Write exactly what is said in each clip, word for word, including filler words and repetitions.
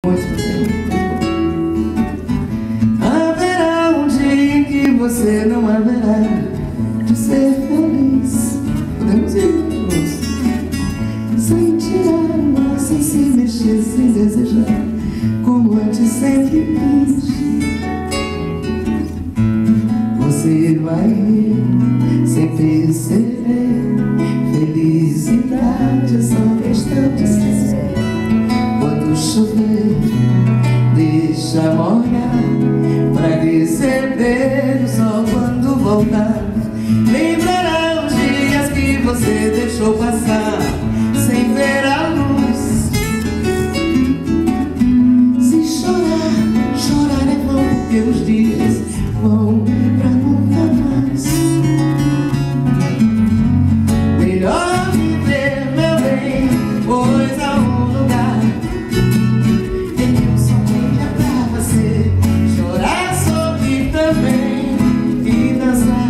Muito bem. Haverá um dia em que você não haverá de ser feliz. Podemos ir juntos. Sem tirar uma, sem se mexer, sem desejar, como antes sempre quis. Você vai rir sem perceber. Felicidade é só questão de ser. Quando chover, deixa molhar, pra receber o sol quando voltar. Lembrará os dias que você deixou passar sem ver a luz. Se chorar, chorar é bom, porque os dias vão pra nunca mais. Melhor viver, meu bem, pois há um lugar em que o sol brilha pra você chorar, sorrir também e dançar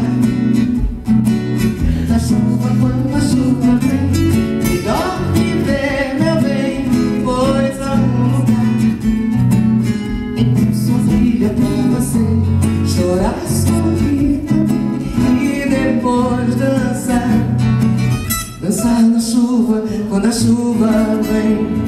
na chuva quando a chuva vem. Melhor viver, meu bem, pois há um lugar em que o sol brilha pra você chorar, sorrir também e depois dançar. Dançar na chuva, quando a chuva vem.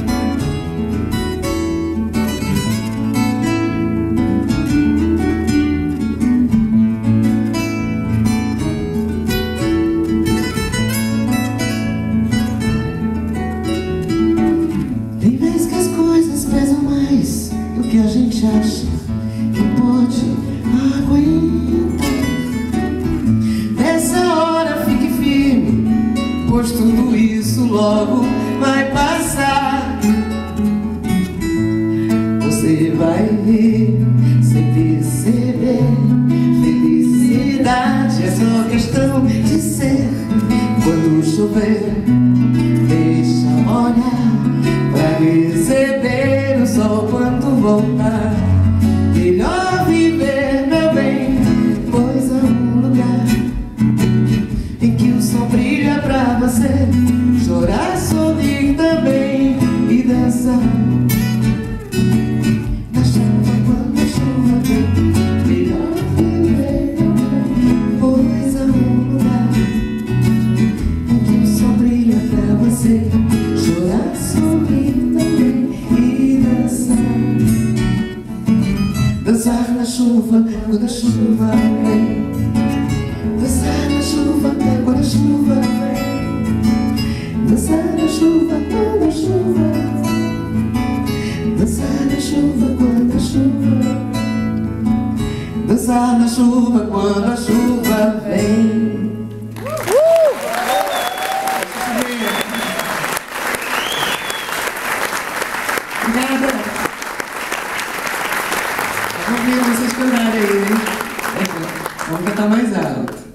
Tem vezes que as coisas pesam mais do que a gente acha que pode aguentar. Nessa hora fique firme, pois tudo isso logo vai passar. Você vai rir sem perceber. Felicidade é só questão de ser. Quando chover, deixa molhar, pra receber o sol quando voltar. Melhor viver, meu bem, pois há um lugar em que o sol brilha pra você chorar, sorrir também e dançar na chuva quando a chuva vem. Melhor viver, pois há um lugar em que o sol brilha pra você chorar, sorrir também e dançar. Dançar na chuva quando a chuva vem. Dançar na chuva quando a chuva vem. Dançar na chuva quando a chuva. Dançar na chuva quando a chuva. Dançar na chuva quando a chuva vem. Obrigada. Vamos ver vocês cantarem aí, hein? Vamos cantar mais alto.